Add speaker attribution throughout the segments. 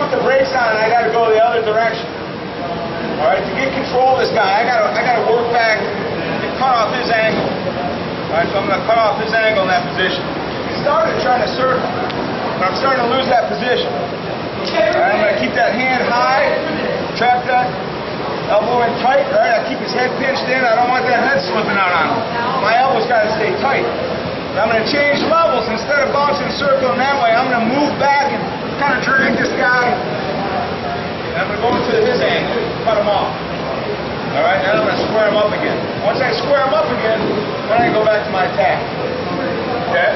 Speaker 1: put the brakes on and I got to go the other direction. All right, to get control of this guy, I got to work back to cut off his angle. All right, so I'm going to cut off his angle in that position. He started trying to circle, but I'm starting to lose that position. All right, I'm going to keep that hand high, trap that elbow in tight. All right, I keep his head pinched in. I don't want that head slipping out on him. My elbow's got to stay tight. I'm going to change levels. Instead of bouncing and circling that way, I'm going to move back and kind of drag this guy. And I'm going to go into his angle, cut him off. All right, then I'm going to square him up again. Once I square him up again, then I can go back to my attack. Okay?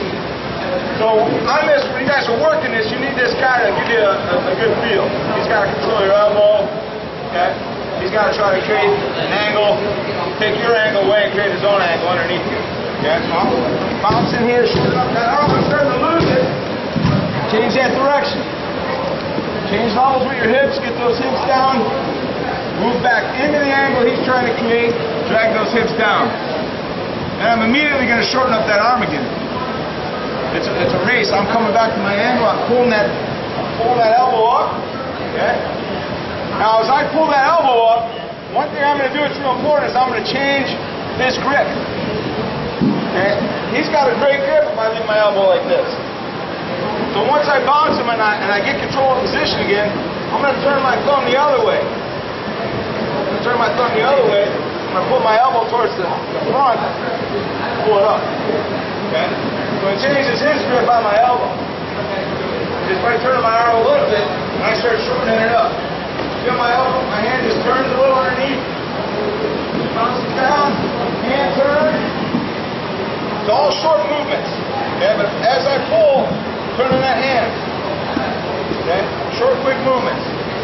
Speaker 1: So on this, when you guys are working this, you need this guy to give you a good feel. He's got to control your elbow. Okay? He's got to try to create an angle, take your angle away and create his own angle underneath you. Okay, so I'm bouncing here, shooting up that arm, I'm starting to lose it. Change that direction. Change levels with your hips, get those hips down. Move back into the angle he's trying to create, drag those hips down. And I'm immediately going to shorten up that arm again. It's a race. I'm coming back to my angle, I'm pulling that elbow up. Okay? Now as I pull that elbow up, one thing I'm going to do that's real important is I'm going to change this grip. Okay? He's got a great grip if I leave my elbow like this. So once I bounce him and I get control of position again, I'm going to turn my thumb the other way. I'm going to turn my thumb the other way. I'm going to pull my elbow towards the front, pull it up. Okay? So it changes his grip on my elbow. Just by turning my arm a little bit, and I start shortening it up. Feel my elbow, my hand just turns a little underneath. Bounces down, hand turn. It's all short movements, okay? But as I pull, turning that hand, okay? Short, quick movements.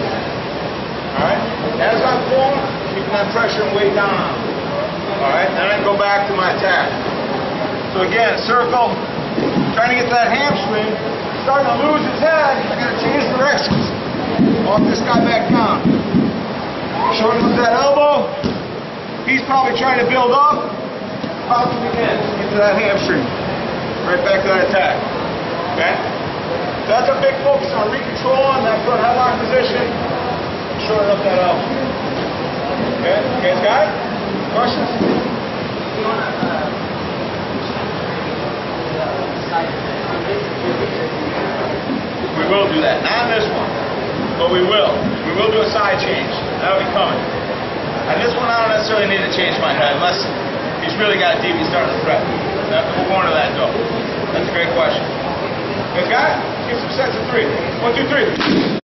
Speaker 1: All right? As I'm pulling, keeping that pressure and weight down on it. All right? Then I go back to my attack. So again, circle, trying to get that hamstring, starting to lose his head. I got to change directions. Walk this guy back down. Shorten that elbow. He's probably trying to build up. Bounce him again, get to that hamstring. Right back to that attack. Okay? So that's a big focus on recontrolling that front headlock position. Shorten up that elbow. Okay? You guys got it? Questions? We will do that. Not on this one. But we will. We will do a side change. That'll be coming. On this one, I don't necessarily need to change my head unless he's really got deep, he's starting to threat. We'll go into that though. That's a great question. You guys got it? Let's get some sets of 3. 1, 2, 3.